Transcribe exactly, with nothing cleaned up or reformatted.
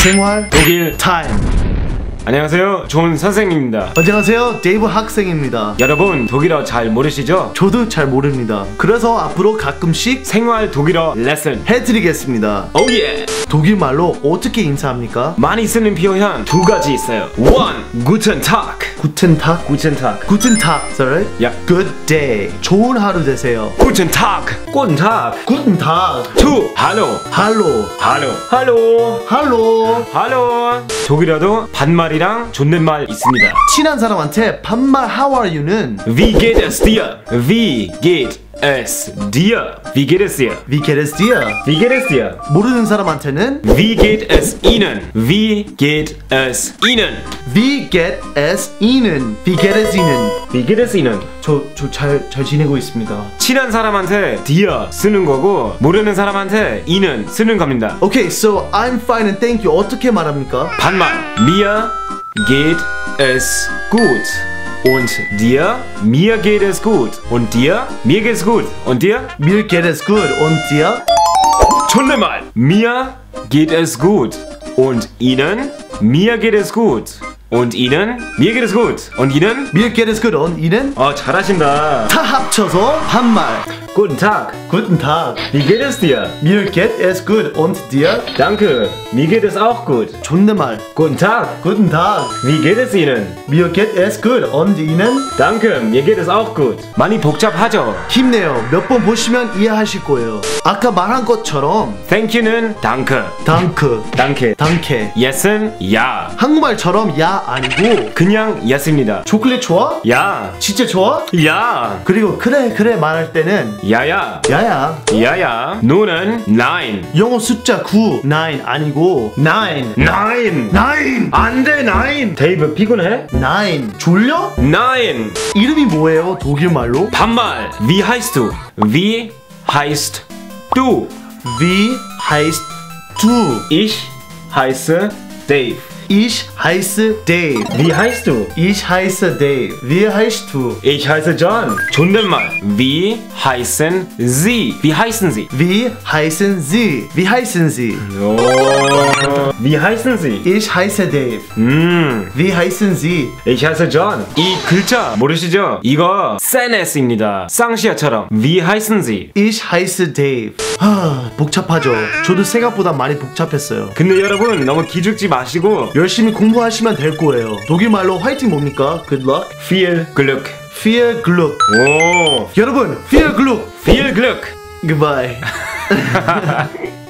생활 독일 타임. 안녕하세요, 존 선생님입니다. 안녕하세요, 데이브 학생입니다. 여러분, 독일어 잘 모르시죠? 저도 잘 모릅니다. 그래서 앞으로 가끔씩 생활 독일어 레슨 해드리겠습니다. 오예! 독일말로 어떻게 인사합니까? 많이 쓰는 표현 두 가지 있어요. one, guten Tag. Guten Tag. Guten Tag. Guten Tag, sorry. Yeah. Good day. 좋은 하루 되세요. Guten Tag. Guten Tag. Guten Tag. two, hallo. Hallo. hallo. hallo. Hallo. hallo. 독일어도 반말이랑 존댓말 있습니다. 친한 사람한테 반말 How are you는 Wie geht es dir? Wie geht es dir? Wie geht es dir? Wie geht es dir? Wie geht es dir? 모르는 사람한테는 Wie geht es Ihnen? Wie geht es Ihnen? Wie geht es Ihnen? Wie geht es Ihnen? Wie geht es Ihnen? 저 저 잘 잘 지내고 있습니다. 친한 사람한테 dir 쓰는 거고 모르는 사람한테 Ihnen 쓰는 겁니다. Okay, so I'm fine and thank you. 어떻게 말합니까? 반말. Mir geht es gut. Und dir? Mir geht es gut. Und dir? Mir geht es gut. Und dir? Mir geht es gut. Und dir? 존댓말. Mir geht es gut. Und Ihnen? Mir geht es gut. Und Ihnen? Mir geht es gut. Und Ihnen? Mir geht es gut. Und Ihnen? 어, 잘하신다. 다 합쳐서 반말. Guten Tag. Guten Tag. Wie geht es dir? Mir geht es gut. Und dir? Danke. Mir geht es auch gut. 존댓말. Guten Tag. Guten Tag. Wie geht es Ihnen? Mir geht es gut. Und Ihnen? Danke. Mir geht es auch gut. 많이 복잡하죠? 힘내요. 몇 번 보시면 이해하실 거예요. 아까 말한 것처럼 Thank you는 danke. danke, danke. danke. yes은 야. 한국말처럼 야 아니고 그냥 yes입니다. 초콜릿 좋아? 야. 진짜 좋아? 야. 그리고 그래 그래 말할 때는 야야. 야야. 야야. no는 nine. 영어 숫자 구, nine 아니고 nine. nine. nine. 안 돼, nine. 데이브 피곤해? nine. 졸려? nine. 이름이 뭐예요? 독일말로? 반말. Wie heißt du? Wie heißt du? Wie heißt du? Ich heiße Dave. Ich heiße Dave. Wie heißt du? Ich heiße Dave. Wie heißt du? Ich heiße John. 존댓말. Wie heißen Sie? Wie heißen Sie? Wie heißen Sie? Wie heißen Sie? 오. Wie heißen Sie? Ich heiße Dave. 음. Wie heißen Sie? Ich heiße John. 이 글자 모르시죠? 이거 센 S입니다. 쌍시아처럼. Wie heißen Sie? Ich heiße Dave. 하, 복잡하죠. 저도 생각보다 많이 복잡했어요. 근데 여러분 너무 기죽지 마시고 열심히 공부하시면 될 거예요. 독일말로 화이팅 뭡니까? Good luck. Viel Glück. Viel Glück. 오. 여러분, viel Glück. Viel Glück. Goodbye.